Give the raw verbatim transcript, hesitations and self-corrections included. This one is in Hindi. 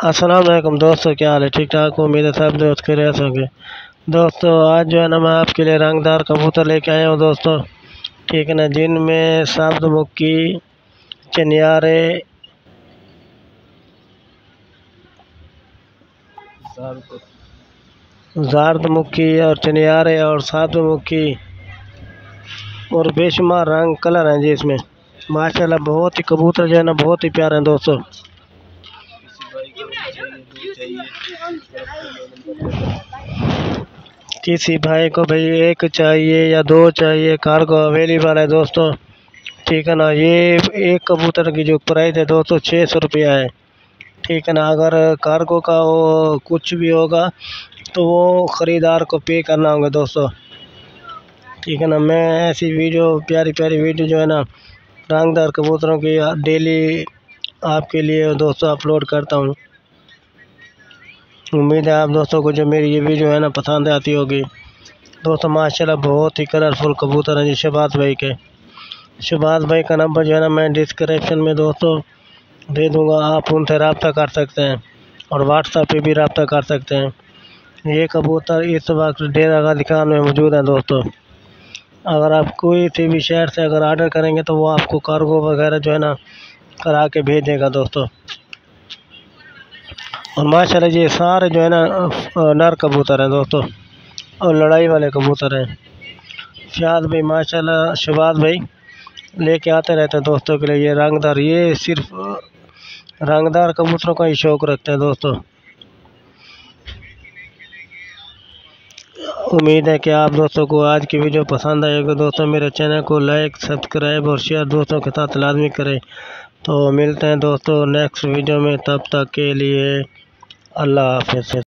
अस्सलाम वालेकुम दोस्तों, क्या हाल है? ठीक ठाक। उम्मीद है सब दोस्त खैरियत से होंगे। दोस्तों आज जो है ना मैं आपके लिए रंगदार कबूतर लेके आया हूँ दोस्तों, ठीक है ना, जिनमें सूरजमुखी, चनियारे, सूरजमुखी और चनियारे और सूरजमुखी और बेशुमार रंग कलर हैं जी इसमें। माशाल्लाह बहुत ही कबूतर जो है ना बहुत ही प्यारे हैं दोस्तों। किसी भाई को भाई एक चाहिए या दो चाहिए, कार्गो अवेलेबल है दोस्तों, ठीक है ना। ये एक कबूतर की जो प्राइस है दोस्तों छः सौ रुपया है, ठीक है ना। अगर कार्गो का वो कुछ भी होगा तो वो ख़रीदार को पे करना होगा दोस्तों, ठीक है ना। मैं ऐसी वीडियो प्यारी प्यारी वीडियो जो है ना रंगदार कबूतरों की डेली आपके लिए दोस्तों अपलोड करता हूँ। उम्मीद है आप दोस्तों को जो मेरी ये वीडियो है ना पसंद आती होगी दोस्तों। माशाल्लाह बहुत ही कलरफुल कबूतर हैं जी शहबाज भाई के। शहबाज भाई का नंबर जो है ना मैं डिस्क्रिप्शन में दोस्तों दे दूंगा, आप उनसे रब्ता कर सकते हैं और व्हाट्सएप पे भी रब्ता कर सकते हैं। ये कबूतर इस वक्त डेरा गाजी खान में मौजूद हैं दोस्तों। अगर आप कोई सी भी शहर से अगर ऑर्डर करेंगे तो वो आपको कार्गो वगैरह जो है ना करा के भेज देगा दोस्तों। और माशाल्लाह ये सारे जो है ना नर कबूतर हैं दोस्तों और लड़ाई वाले कबूतर हैं। फयाज भाई माशाल्लाह शहबाज भाई लेके आते रहते हैं दोस्तों के लिए ये रंगदार, ये सिर्फ रंगदार कबूतरों का ही शौक रखते हैं दोस्तों। उम्मीद है कि आप दोस्तों को आज की वीडियो पसंद आएगी दोस्तों। मेरे चैनल को लाइक सब्सक्राइब और शेयर दोस्तों के साथ लाजमी करें। तो मिलते हैं दोस्तों नेक्स्ट वीडियो में, तब तक के लिए अल्लाह हाफ़िज़।